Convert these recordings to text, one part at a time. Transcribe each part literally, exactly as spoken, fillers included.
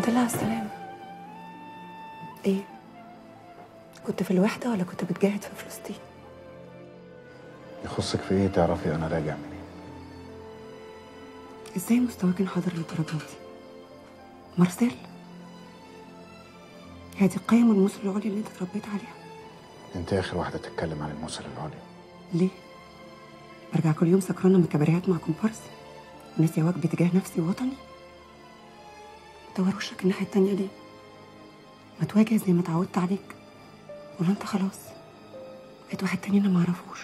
الحمد لله على السلامة. ايه؟ كنت في الوحدة ولا كنت بتجاهد في فلسطين؟ يخصك في ايه تعرفي انا راجع منين؟ ازاي مستواك انحدر للدرجة دي؟ مارسيل؟ هي دي القيم والمثل العليا اللي انت اتربيت عليها؟ انت اخر واحدة تتكلم عن المثل العليا. ليه؟ برجع كل يوم سكرانة من كباريهات مع كومبارس وناسية واجبي تجاه نفسي ووطني؟ دور وشك الناحية التانية ليه؟ ما تواجه زي ما اتعودت عليك، ولا انت خلاص بقيت واحد تاني انا معرفوش،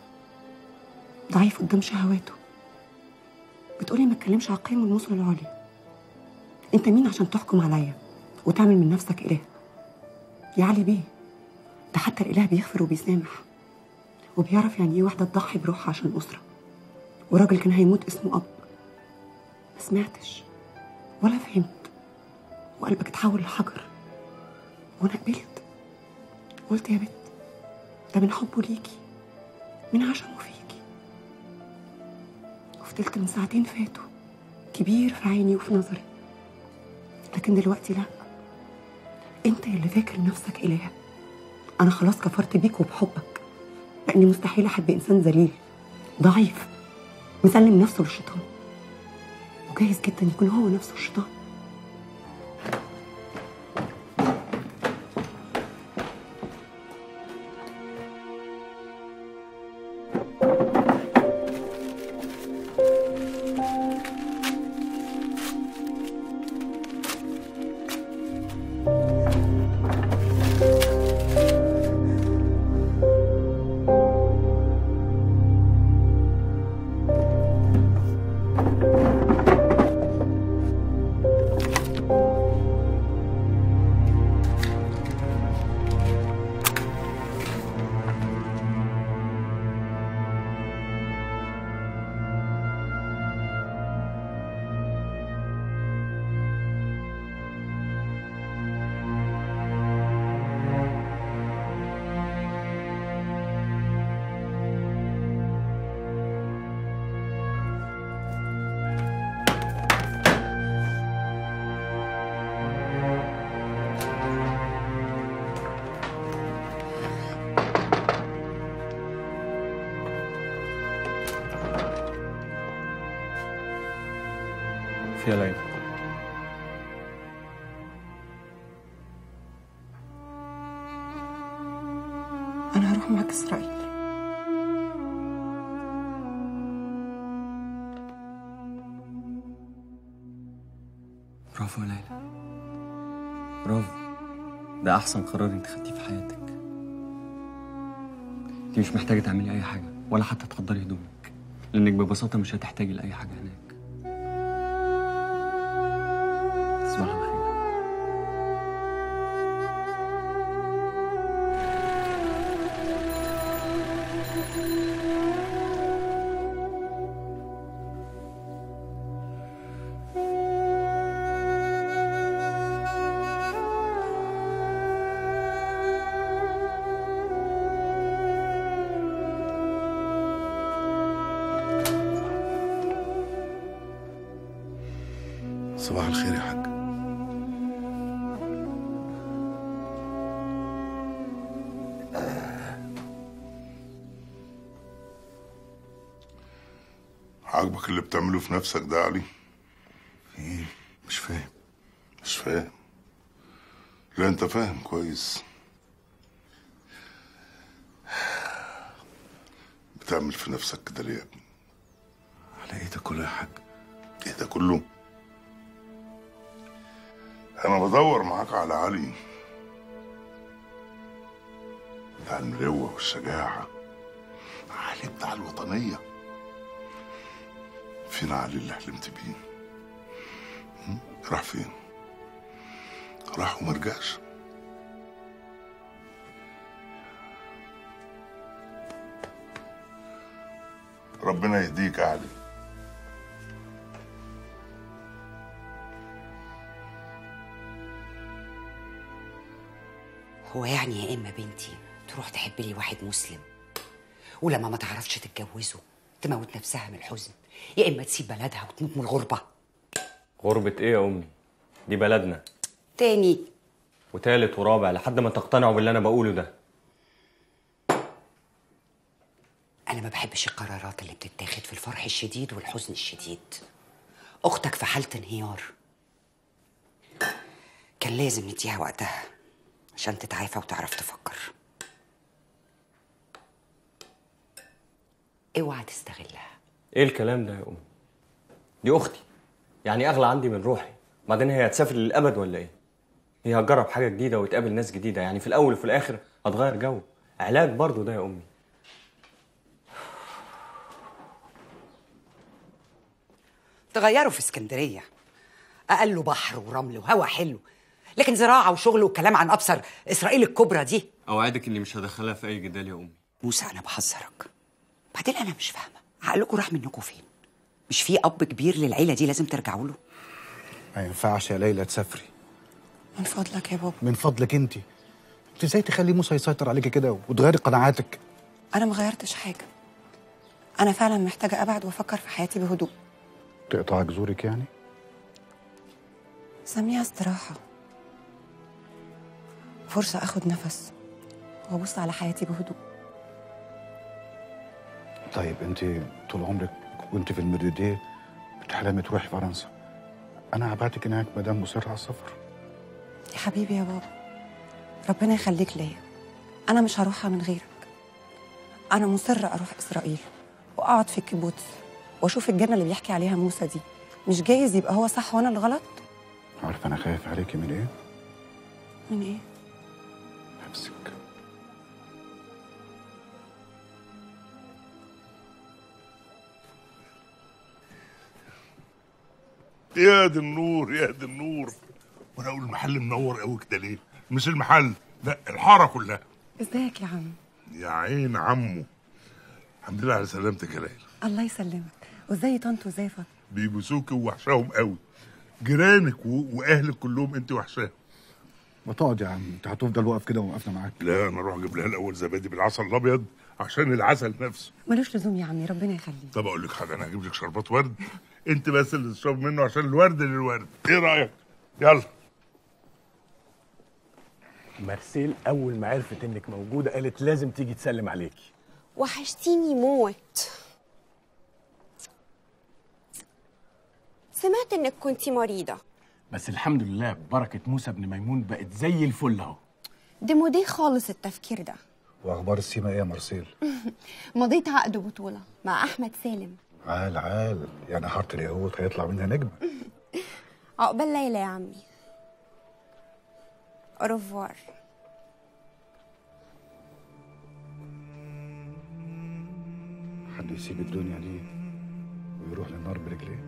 ضعيف قدام شهواته. بتقولي ما تكلمش على القيم والمثل العليا. انت مين عشان تحكم عليا وتعمل من نفسك اله؟ يا علي بيه، ده حتى الاله بيغفر وبيسامح وبيعرف يعني ايه واحده تضحي بروحها عشان اسره، وراجل كان هيموت اسمه اب. ما سمعتش ولا فهمت، وقلبك اتحول لحجر، وانا قبلت. قلت يا بت، ده من حبه ليكي، من عشمه فيكي. وفضلت من ساعتين فاتوا كبير في عيني وفي نظري، لكن دلوقتي لا. انت اللي فاكر نفسك اله. انا خلاص كفرت بيك وبحبك، لاني مستحيل احب انسان ذليل ضعيف مسلم نفسه للشيطان، وجايز جدا يكون هو نفسه الشيطان. يا ليلى، انا هروح معاك اسرائيل. برافو يا ليلى، برافو. ده احسن قرار انت خدتيه في حياتك. انت مش محتاجه تعملي اي حاجه ولا حتى تحضري هدومك، لانك ببساطه مش هتحتاجي لاي حاجه هناك. تصبح على خير. صباح الخير يا حاج. عاجبك اللي بتعمله في نفسك ده يا علي؟ ايه؟ مش فاهم. مش فاهم؟ لا انت فاهم كويس. بتعمل في نفسك كده ليه يا ابني؟ على ايه ده كله يا حاج؟ ايه ده كله؟ انا بدور معاك على علي بتاع المروة والشجاعة، علي بتاع الوطنية. فين علي اللي حلمت بيه؟ راح فين؟ راح ومرجعش. ربنا يهديك يا علي. هو يعني يا اما بنتي تروح تحب لي واحد مسلم ولما ما تعرفش تتجوزه تموت نفسها من الحزن، يا اما تسيب بلدها وتموت من الغربه؟ غربة ايه يا امي؟ دي بلدنا. تاني وتالت ورابع لحد ما تقتنعوا باللي انا بقوله ده. انا ما بحبش القرارات اللي بتتاخد في الفرح الشديد والحزن الشديد. اختك في حالة انهيار، كان لازم نديها وقتها عشان تتعافى وتعرف تفكر. اوعى تستغلها. ايه الكلام ده يا امي؟ دي اختي، يعني اغلى عندي من روحي. بعدين هي هتسافر للابد ولا ايه؟ هي هتجرب حاجه جديده وتقابل ناس جديده، يعني في الاول وفي الاخر هتغير جو. علاج برضو ده يا امي. تغيروا في اسكندريه، اقل بحر ورمل وهوا حلو، لكن زراعه وشغل وكلام عن ابصر اسرائيل الكبرى دي. اوعدك اني مش هدخلها في اي جدال يا امي. موسى انا بحذرك. بعدين انا مش فاهمه عقلكم راح منكم فين؟ مش في اب كبير للعيله دي لازم ترجعوا له؟ ما ينفعش يا ليلى تسافري. من فضلك يا بابا. من فضلك انت. انت ازاي تخلي موسى يسيطر عليكي كده وتغيري قناعاتك؟ انا ما غيرتش حاجه، انا فعلا محتاجه ابعد وافكر في حياتي بهدوء. تقطع جذورك يعني؟ سميها استراحه، فرصه اخد نفس وابص على حياتي بهدوء. طيب انت طول عمرك وانت في المريديه بتحلمي تروحي فرنسا. انا هبعتك هناك مدام مصر على السفر. يا حبيبي يا بابا، ربنا يخليك ليا، انا مش هروحها من غيرك. انا مصره اروح اسرائيل واقعد في الكيبوتس واشوف الجنه اللي بيحكي عليها موسى دي. مش جايز يبقى هو صح وانا الغلط؟ عارفه انا خايف عليكي من ايه؟ من ايه؟ نفسك. يا دي النور يا دي النور. وانا اقول المحل منور قوي كده ليه؟ مش المحل، لا الحاره كلها. ازيك يا عم؟ يا عين عمو. الحمد لله على سلامتك يا ليلى. الله يسلمك. وازاي طنط وازاي فاطمه؟ بيبوسوكي ووحشاهم قوي. جيرانك و... واهلك كلهم انت وحشاهم. ما تقعد يا عم، انت هتفضل واقف كده ووقفنا معاك؟ لا انا اروح اجيب لها الاول زبادي بالعسل الابيض عشان العسل نفسه. ملوش لزوم يا عمي، ربنا يخليك. طب اقول لك حاجه، انا هجيب لك شربات ورد انت بس اللي تشرب منه عشان الورد للورد. ايه رايك؟ يلا. مارسيل اول ما عرفت انك موجوده قالت لازم تيجي تسلم عليكي. وحشتيني موت. سمعت انك كنتي مريضه، بس الحمد لله ببركه موسى بن ميمون بقت زي الفل اهو. دي مضي خالص التفكير ده. واخبار السيما ايه يا مارسيل؟ مضيت عقد بطوله مع احمد سالم. عال عال، يعني حاره اليهود هيطلع منها نجم. عقبال ليلى يا عمي. اوروفوار. حد يسيب الدنيا دي ويروح للنار برجليه؟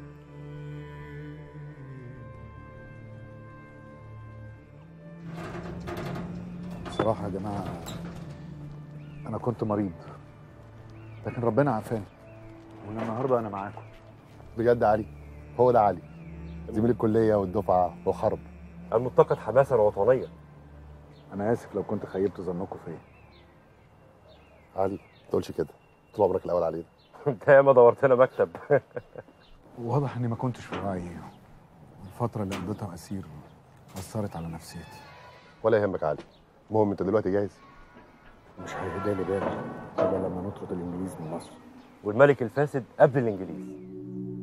بصراحة يا جماعة أنا كنت مريض، لكن ربنا عافاني، ومن النهارده أنا معاكم. بجد علي، هو ده علي، زميل الكلية والدفعة وحرب. المتقد حماسة وطنية. أنا آسف لو كنت خيبت ظنكم فيا. علي ما تقولش كده، طول عمرك الأول علينا. أنت ياما دورت لنا مكتب. واضح إني ما كنتش في وعي. الفترة اللي قضيتها أسير أثرت على نفسيتي. ولا يهمك علي، المهم أنت دلوقتي جاهز. مش هيهدالي بالي إلا لما نطرد الإنجليز من مصر. والملك الفاسد قبل الإنجليز.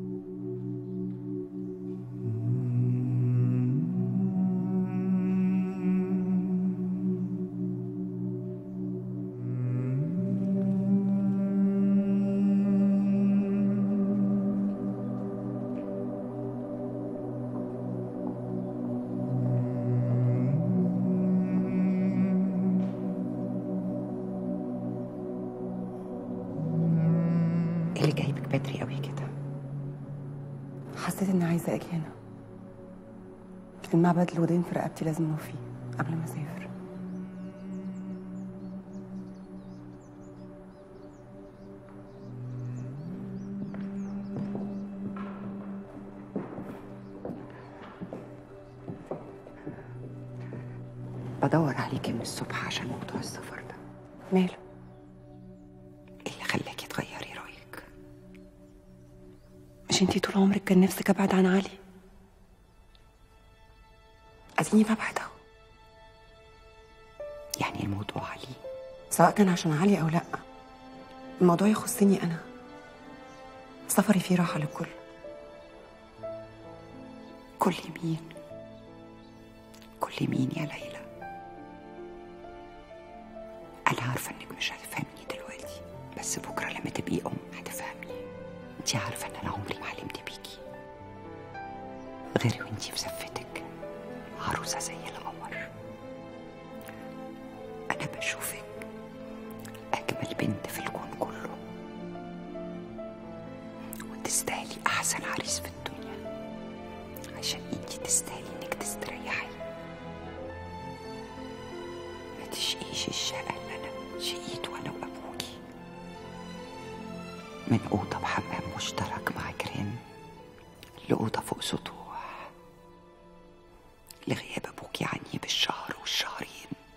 اللي جايبك بدري قوي كده؟ حسيت اني عايزه اجي هنا. كان معبد الودين في رقبتي لازم اوفيه قبل ما اسافر. بدور عليكي من الصبح عشان موضوع السفر ده. ماله؟ ايه اللي خلاكي تغيري رايك؟ مش انتي طول عمرك كان نفسك ابعد عن علي؟ اديني ببعد اهو. يعني الموضوع علي؟ سواء كان عشان علي او لا، الموضوع يخصني انا. سفري فيه راحه للكل. كل مين؟ كل مين يا ليلى؟ انا عارفه انك مش هتفهمني دلوقتي، بس بكره لما تبقي ام هتفهمي. انت عارفه ان انا عمري ما حلمت بيكي غير وانتي في زفتك عروسه زي القمر. انا بشوفك اجمل بنت في الكون كله، وتستاهلي احسن عريس في الدنيا، عشان انتي تستاهلي انك تستريحي، ما تشقيش الشقه اللي انا شقيت وانا وابوكي، من اوضه بحمام مشترك مع كريم لأوضة فوق سطوح، لغياب أبوكي عني بالشهر والشهرين،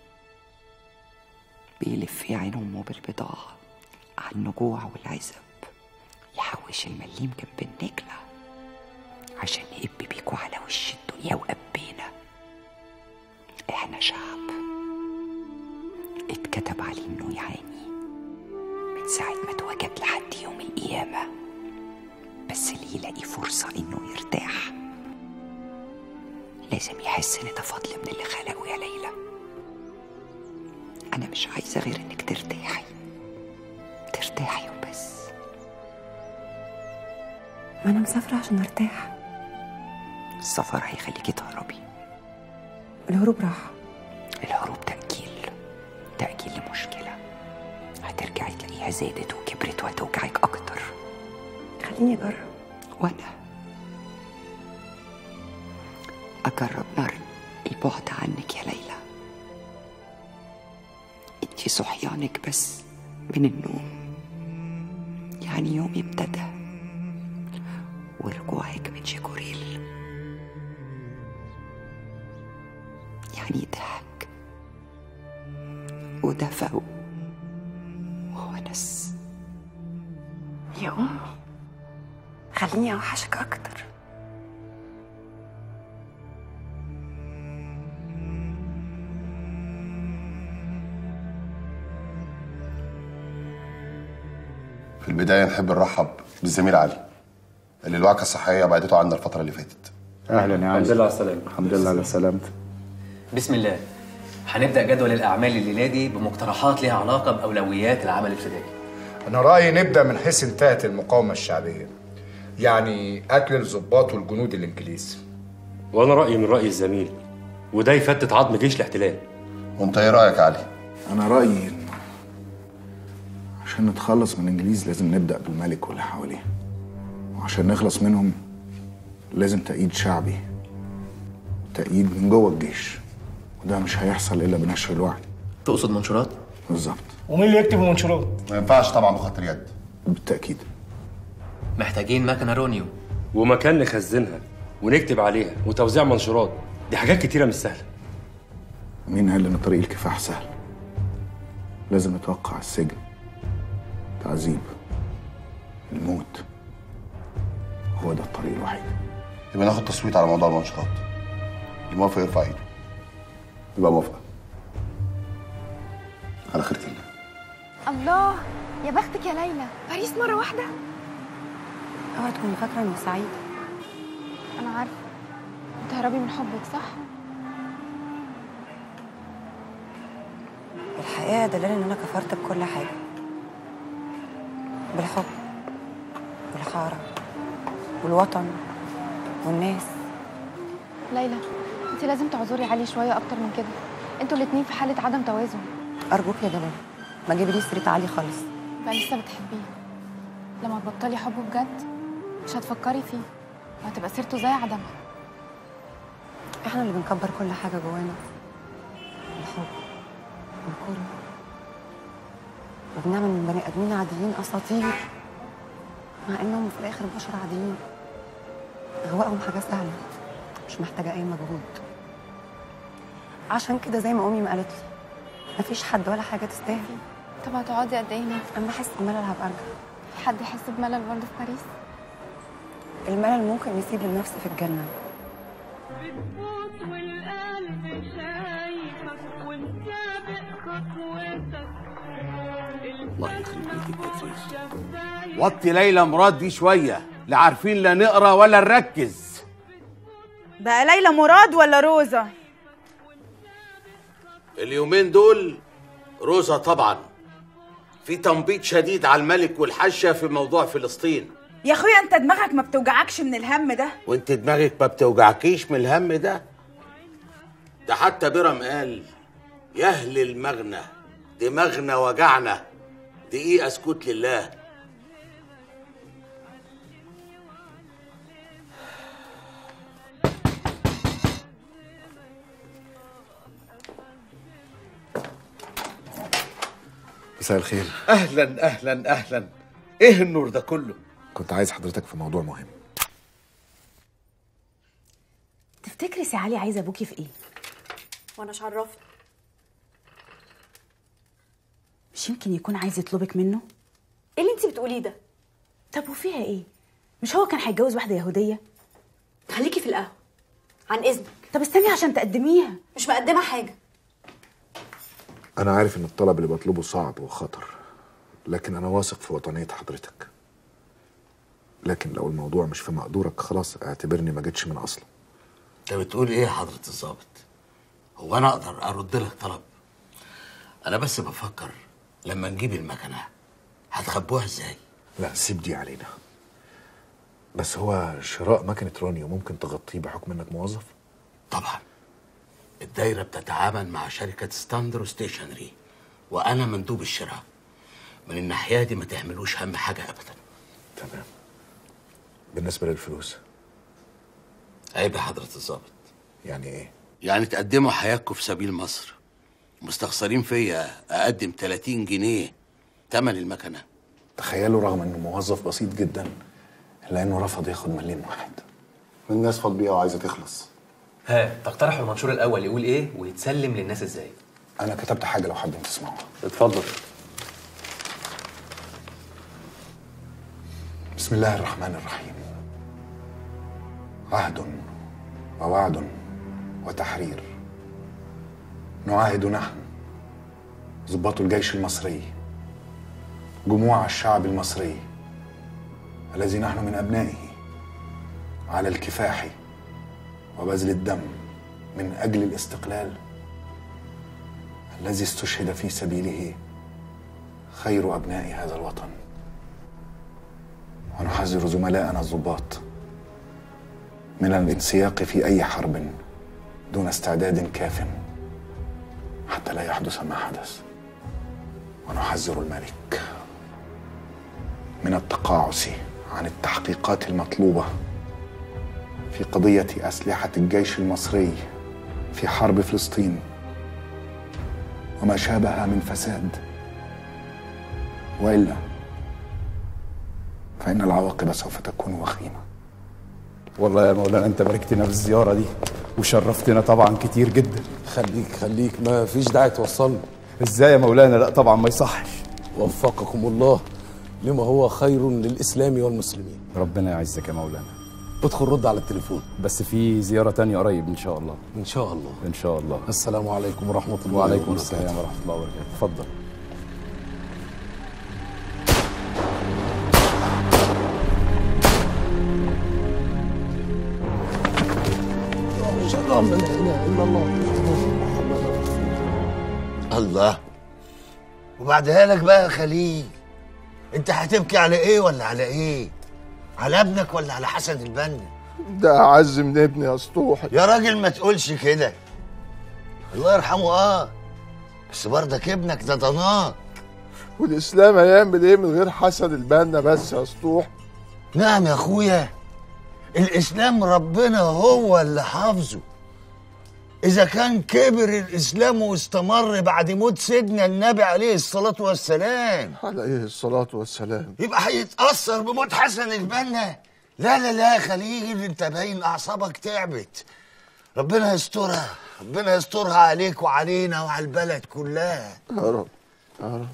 بيلف في عين أمه بالبضاعة على النجوع والعزب، يحوش المليم جنب النجلة عشان يقب بيكوا على وش الدنيا وقبينا. احنا شعب اتكتب عليه انه يعاني من ساعة ما اتوجد لحد يوم القيامة، بس اللي يلاقي فرصة انه يرتاح لازم يحس ان ده فضل من اللي خلقه يا ليلى. انا مش عايزة غير انك ترتاحي، ترتاحي وبس. ما انا مسافره عشان ارتاح. السفر هيخليكي تهربي. الهروب راحه. الهروب تأجيل، تأجيل لمشكلة هترجعي تلاقيها زادت وكبرت وهتوجعك اكتر. خليني اجرب. وانا اجرب نار البعد عنك يا ليلى. انتي صحيانك بس من النوم يعني يومي ابتدى، ورجوعك من جيكوريل يعني ضحك ودفى وونس. يا امي خليني اوحشك اكتر. في البدايه نحب نرحب بالزميل علي اللي الوعكه الصحيه بعدته عنا الفتره اللي فاتت. اهلا يا علي. الحمد لله على السلامه. الحمد لله على سلامتك. بسم الله. هنبدا جدول الاعمال الليله دي بمقترحات ليها علاقه باولويات العمل الابتدائي. انا رايي نبدا من حيث انتهت المقاومه الشعبيه، يعني قتل الضباط والجنود الانجليز. وانا رايي من راي الزميل، وده يفتت عظم جيش الاحتلال. وانت ايه رايك يا علي؟ انا رايي عشان نتخلص من الانجليز لازم نبدا بالملك واللي حواليه، وعشان نخلص منهم لازم تأييد شعبي، تأييد من جوه الجيش، وده مش هيحصل الا بنشر الوعي. تقصد منشورات؟ بالظبط. ومين اللي يكتب المنشورات؟ ما ينفعش طبعا بخط اليد. بالتاكيد. محتاجين مكنه رونيو ومكان نخزنها ونكتب عليها وتوزيع منشورات. دي حاجات كتيره مش سهله. مين قال ان طريق الكفاح سهل؟ لازم نتوقع السجن، تعذيب، الموت. هو ده الطريق الوحيد. يبقى ناخد تصويت على موضوع المنشورات. اللي موافق يرفع ايده. يبقى موافقه. على خيرة الله. الله، يا بختك يا ليلى، باريس مرة واحدة. اوعي تكوني فاكرة اني سعيدة. أنا عارفة، بتهربي من حبك صح؟ الحقيقة دليل ان انا كفرت بكل حاجة، بالحب والحارة والوطن والناس. ليلى، انت لازم تعذري علي شوية أكتر من كده، انتوا الاتنين في حالة عدم توازن. أرجوك يا دلال ما تجيبليش سيرة علي خالص. بقى لسه بتحبيه، لما تبطلي حبه بجد مش هتفكري فيه وهتبقى سيرته زي عدمها. احنا اللي بنكبر كل حاجة جوانا، الحب والكره، وبنعمل من بني آدمين عاديين أساطير، مع إنهم في الآخر بشر عاديين. غوائهم حاجة سهلة مش محتاجة أي مجهود. عشان كده زي ما أمي ما قالت لي مفيش حد ولا حاجة تستاهل. طب هتقعدي قد إيه هنا؟ أما أحس بملل هبقى أرجع. في حد يحس بملل برضه في باريس؟ الملل ممكن يسيب النفس في الجنة. بتفوت والقلب الله يخرب بيتك يا زيزو. وطي ليلى مراد دي شويه، لا عارفين لا نقرا ولا نركز. بقى ليلى مراد ولا روزة؟ اليومين دول روزة طبعا. في تنبيط شديد على الملك والحاشة في موضوع فلسطين. يا اخويا انت دماغك ما بتوجعكش من الهم ده؟ وانت دماغك ما بتوجعكيش من الهم ده؟ ده حتى بيرم قال يا اهل المغنى دماغنا وجعنا، دقيقة اسكت لله. مساء الخير. اهلا اهلا اهلا. ايه النور ده كله؟ كنت عايز حضرتك في موضوع مهم. تفتكري سي علي عايزه ابوكي في ايه؟ وانا عرفت؟ مش يمكن يكون عايز يطلبك منه؟ ايه اللي انت بتقوليه ده؟ طب وفيها ايه؟ مش هو كان هيتجوز واحده يهوديه؟ خليكي في القهوه عن اذنك. طب استني عشان تقدميها. مش مقدمه حاجه. أنا عارف إن الطلب اللي بطلبه صعب وخطر، لكن أنا واثق في وطنية حضرتك. لكن لو الموضوع مش في مقدورك خلاص اعتبرني ما جيتش من أصله. انت بتقول ايه يا حضرة الظابط؟ هو انا اقدر ارد لك طلب؟ انا بس بفكر لما نجيب المكنه هتخبوها ازاي؟ لا سيب دي علينا. بس هو شراء مكنة رونيو ممكن تغطيه بحكم إنك موظف؟ طبعا. الدايره بتتعامل مع شركه ستاندرو ستيشنري وانا مندوب الشراء. من الناحيه دي ما تعملوش هم حاجه ابدا. تمام. بالنسبه للفلوس؟ عيب يا حضرة الظابط. يعني ايه؟ يعني تقدموا حياتكم في سبيل مصر، مستخسرين فيا اقدم ثلاثين جنيه تمن المكنه. تخيلوا رغم انه موظف بسيط جدا الا انه رفض ياخد مليم واحد. الناس فاض بيها وعايزه تخلص. ها تقترحوا المنشور الاول يقول ايه ويتسلم للناس ازاي؟ انا كتبت حاجه لو حابين تسمعوها. اتفضل. بسم الله الرحمن الرحيم. عهد ووعد وتحرير. نعاهد نحن ضباط الجيش المصري جموع الشعب المصري الذي نحن من أبنائه على الكفاح وبذل الدم من أجل الاستقلال الذي استشهد في سبيله خير أبناء هذا الوطن. ونحذر زملائنا الضباط من الانسياق في أي حرب دون استعداد كاف حتى لا يحدث ما حدث. ونحذر الملك من التقاعس عن التحقيقات المطلوبة في قضية أسلحة الجيش المصري في حرب فلسطين وما شابه من فساد، وإلا فإن العواقب سوف تكون وخيمة. والله يا مولانا انت باركتنا بالزياره دي وشرفتنا طبعا كتير جدا. خليك خليك ما فيش داعي توصلنا. ازاي يا مولانا؟ لا طبعا ما يصحش. وفقكم الله لما هو خير للاسلام والمسلمين. ربنا يعزك يا مولانا. ادخل رد على التليفون. بس في زياره تانية قريب ان شاء الله. ان شاء الله ان شاء الله. السلام عليكم ورحمه الله وعليكم وبركاته. السلام ورحمه الله وبركاته. اتفضل. لا اله الا الله. الله. وبعدها لك بقى يا خليل، انت هتبكي على ايه ولا على ايه؟ على ابنك ولا على حسن البنا؟ ده اعز من ابني يا سطوحي. يا راجل ما تقولش كده، الله يرحمه. اه بس برضك ابنك ده ضناك. والاسلام هيعمل ايه من غير حسن البنا بس يا سطوح؟ نعم يا اخويا، الاسلام ربنا هو اللي حافظه. إذا كان كبر الإسلام واستمر بعد موت سيدنا النبي عليه الصلاة والسلام عليه الصلاة والسلام، يبقى هيتأثر بموت حسن البنا؟ لا لا لا يا خليل، أنت باين أعصابك تعبت. ربنا يسترها، ربنا يسترها عليك وعلينا وعلى البلد كلها يا رب يا رب.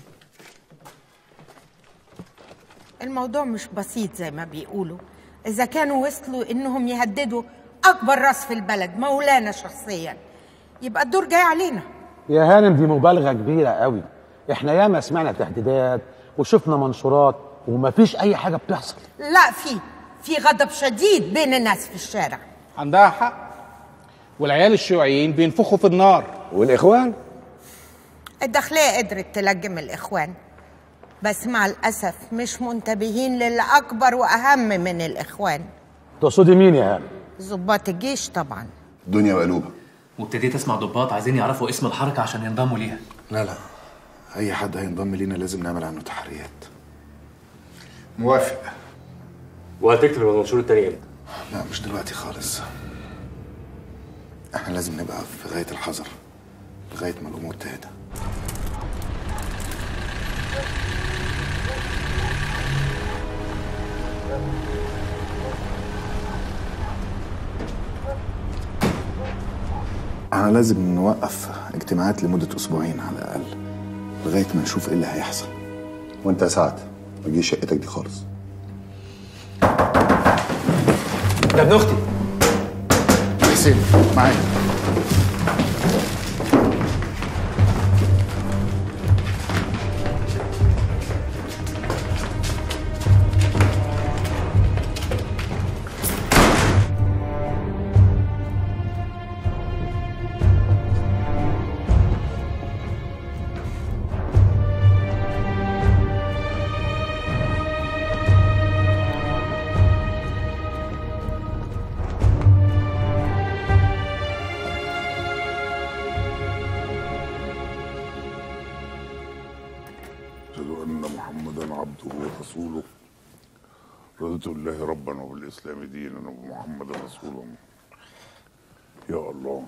الموضوع مش بسيط زي ما بيقولوا. إذا كانوا وصلوا إنهم يهددوا أكبر راس في البلد مولانا شخصيا، يبقى الدور جاي علينا. يا هانم دي مبالغه كبيره قوي. احنا ياما سمعنا تهديدات وشفنا منشورات ومفيش اي حاجه بتحصل. لا، في في غضب شديد بين الناس في الشارع. عندها حق. والعيال الشيوعيين بينفخوا في النار. والاخوان؟ الداخلية قدرت تلجم الإخوان، بس مع الأسف مش منتبهين للي أكبر وأهم من الإخوان. تقصدي مين يا هانم؟ ضباط الجيش طبعا. الدنيا مقلوبه. وابتديت اسمع ضباط عايزين يعرفوا اسم الحركه عشان ينضموا ليها. لا لا، اي حد هينضم لينا لازم نعمل عنه تحريات. موافق. وهتكتب المنشور التاني امتى؟ لا مش دلوقتي خالص. احنا لازم نبقى في غايه الحذر لغايه ما الامور تهدى. احنا لازم نوقف اجتماعات لمده اسبوعين على الاقل لغايه ما نشوف ايه اللي هيحصل. وانت يا سعد ما تجيش شقتك دي خالص. ده ابن اختي. حسين معايا. ورسوله رضيت بالله ربا وبالاسلام دينا وبمحمد رسولا. يا الله.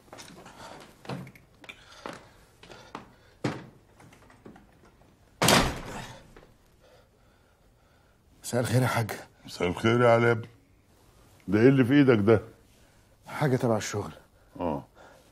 مساء الخير يا حاج. مساء الخير يا علاب. ده ايه اللي في ايدك ده؟ حاجه تبع الشغل. اه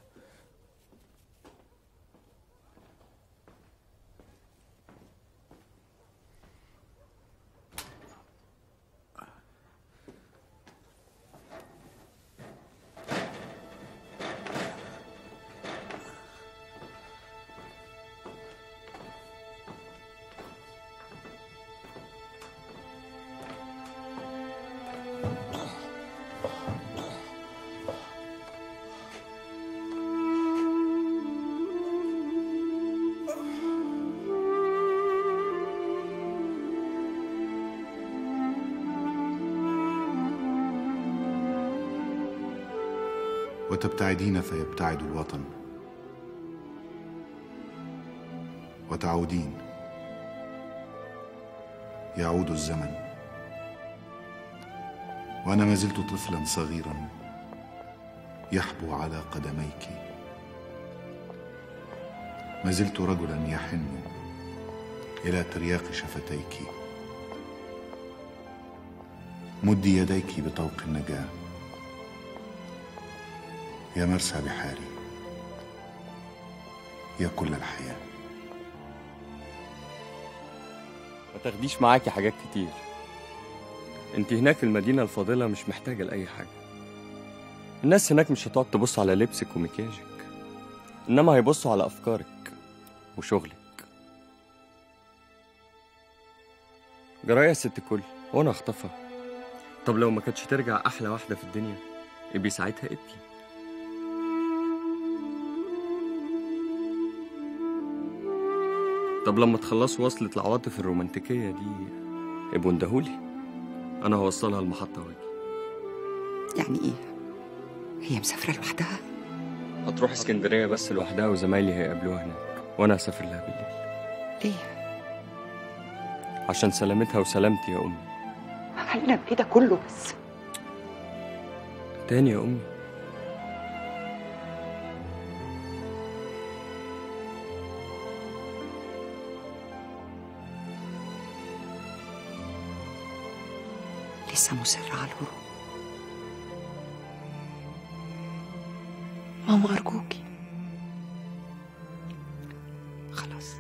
وتبتعدين فيبتعد الوطن، وتعودين يعود الزمن، وأنا ما زلت طفلا صغيرا يحبو على قدميك، ما زلت رجلا يحن إلى ترياق شفتيك. مدي يديك بطوق النجاة يا مرسى بحاري، يا كل الحياة. ما تاخديش معاكي حاجات كتير. انت هناك في المدينة الفاضلة مش محتاجة لأي حاجة. الناس هناك مش هتقعد تبص على لبسك ومكياجك، إنما هيبصوا على أفكارك وشغلك. جراية يا ست الكل، وأنا أخطفها. طب لو ما كانتش ترجع أحلى واحدة في الدنيا يبقى ساعتها ابكي. طب لما تخلصوا وصلة العواطف الرومانتيكية دي ابقوا اندهولي، أنا هوصلها المحطة واجي. يعني إيه؟ هي مسافرة لوحدها؟ هتروح اسكندرية بس لوحدها وزمايلي هيقابلوها هناك، وأنا هسافر لها بالليل. ليه؟ عشان سلامتها وسلامتي يا أمي. عملنا بإيه ده كله بس؟ تاني يا أمي، لسه مصرة على الهروب؟ ماما أرجوكي خلاص.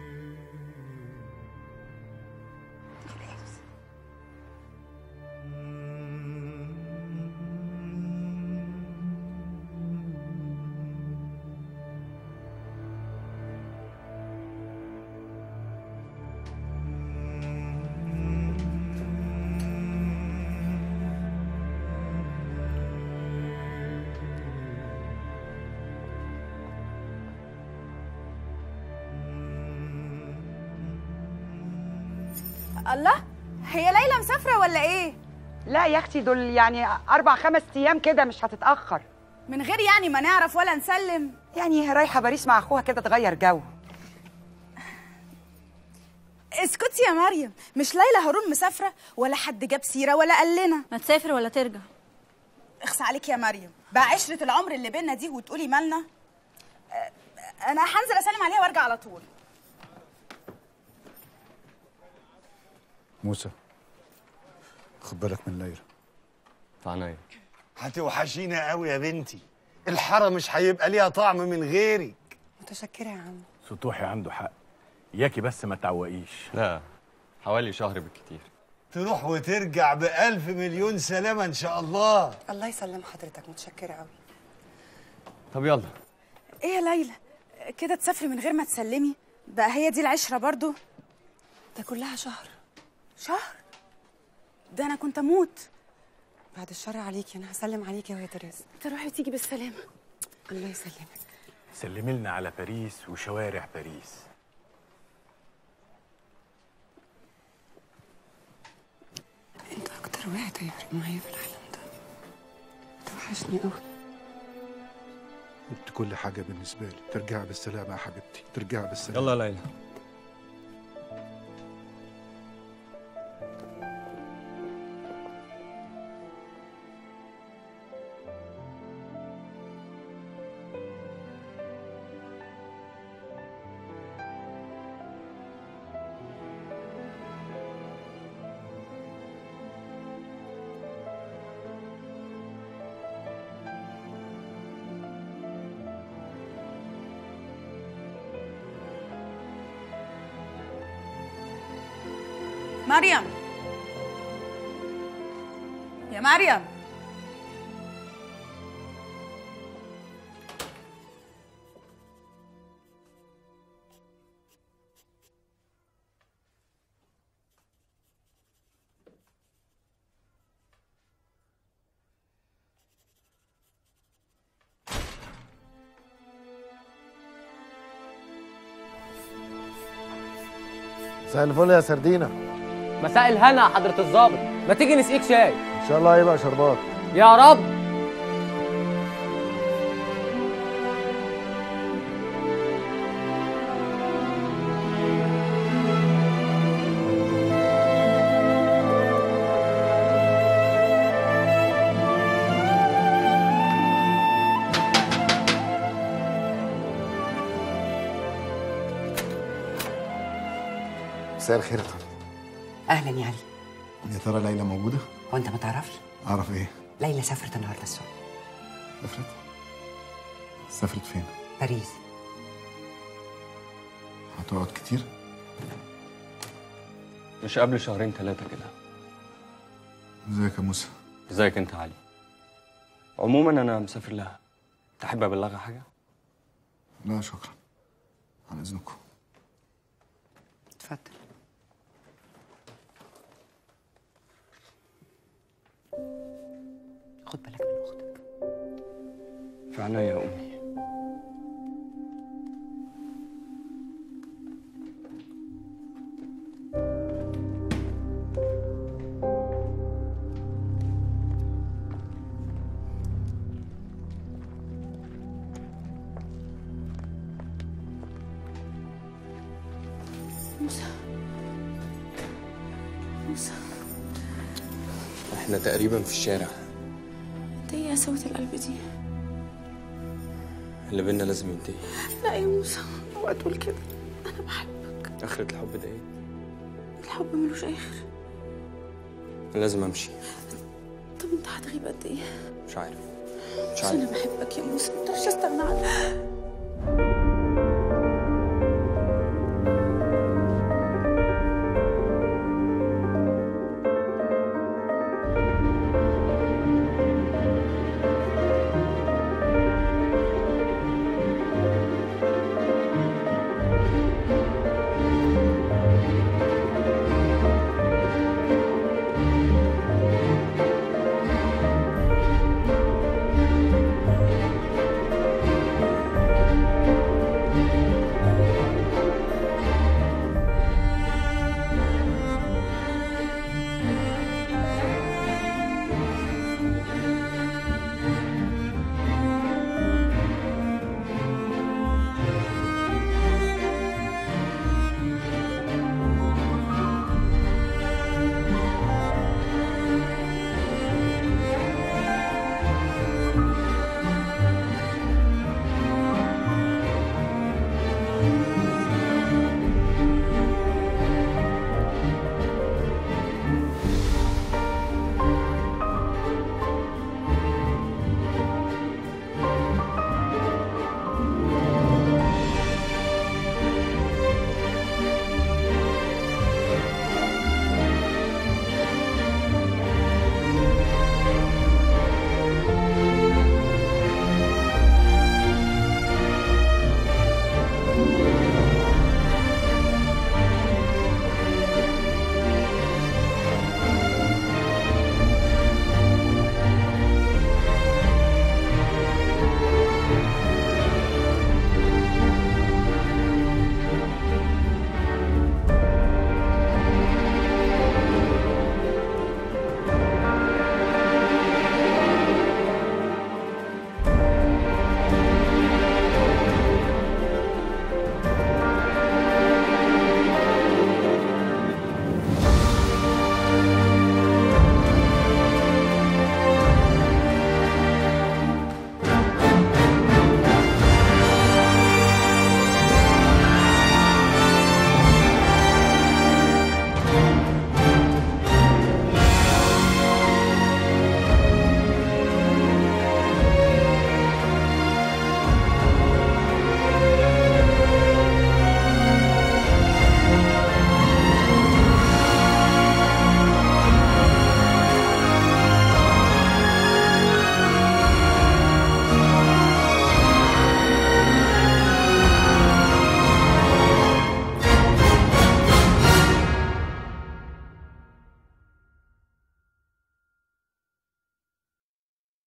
الله، هي ليلى مسافره ولا ايه؟ لا يا اختي، دول يعني اربع خمس ايام كده، مش هتتاخر. من غير يعني ما نعرف ولا نسلم؟ يعني رايحه باريس مع اخوها كده تغير جو. اسكتي يا مريم، مش ليلى هارون مسافره ولا حد جاب سيره ولا قال لنا؟ ما تسافر ولا ترجع. اخس عليك يا مريم، بقى عشره العمر اللي بينا دي وتقولي مالنا؟ انا هنزل اسلم عليها وارجع على طول. موسى، خد بالك من ليلى. عينيا. هتوحشينا قوي يا بنتي، الحاره مش هيبقى ليها طعم من غيرك. متشكره يا عم. سطوحي عنده حق، اياكي بس ما تعوقيش. لا، حوالي شهر بالكتير. تروح وترجع بألف مليون سلامة إن شاء الله. الله يسلم حضرتك، متشكرة قوي. طب يلا. إيه يا ليلى؟ كده تسافري من غير ما تسلمي؟ بقى هي دي العشرة برضو؟ ده كلها شهر. شهر؟ ده أنا كنت أموت. بعد الشر عليكي، أنا هسلم عليكي وهي تريز. تروحي وتيجي بالسلامة. الله يسلمك. سلمي لنا على باريس وشوارع باريس. انت اكتر واحد هيفرق معايا في العالم ده. توحشني قوي. انت كل حاجه بالنسبه لي. ترجعي بالسلامه يا حبيبتي، ترجعي بالسلامه. يلا يا ليلى. مريم، يا مريم. مساء الفل يا سردينة. مساء الهنا يا حضرة الظابط، ما تيجي نسقيك شاي؟ إن شاء الله هيبقى شربات. يا رب. مساء الخير يا طارق. اهلا يا علي. يا ترى ليلى موجودة؟ هو انت ما تعرفش؟ أعرف إيه؟ ليلى سافرت النهارده الصبح. سافرت؟ سافرت فين؟ باريس. هتقعد كتير؟ مش قبل شهرين ثلاثة كده. ازيك يا موسى؟ ازيك انت يا علي؟ عموما انا مسافر لها. تحب ابلغها حاجة؟ لا شكرا. عن إذنكم. اتفضل. خد بالك من اختك. في عينيا يا امي. موسى، موسى، احنا تقريبا في الشارع. انت ايه قسوة القلب دي؟ اللي بينا لازم ينتهي. لا يا موسى، اوعى تقول كده، انا بحبك. اخرة الحب ده ايه؟ الحب ملوش اخر. لازم امشي. طب انت هتغيب قد ايه؟ مش عارف. مش عشان عارف. انا بحبك يا موسى، مقدرش استغنى عنك.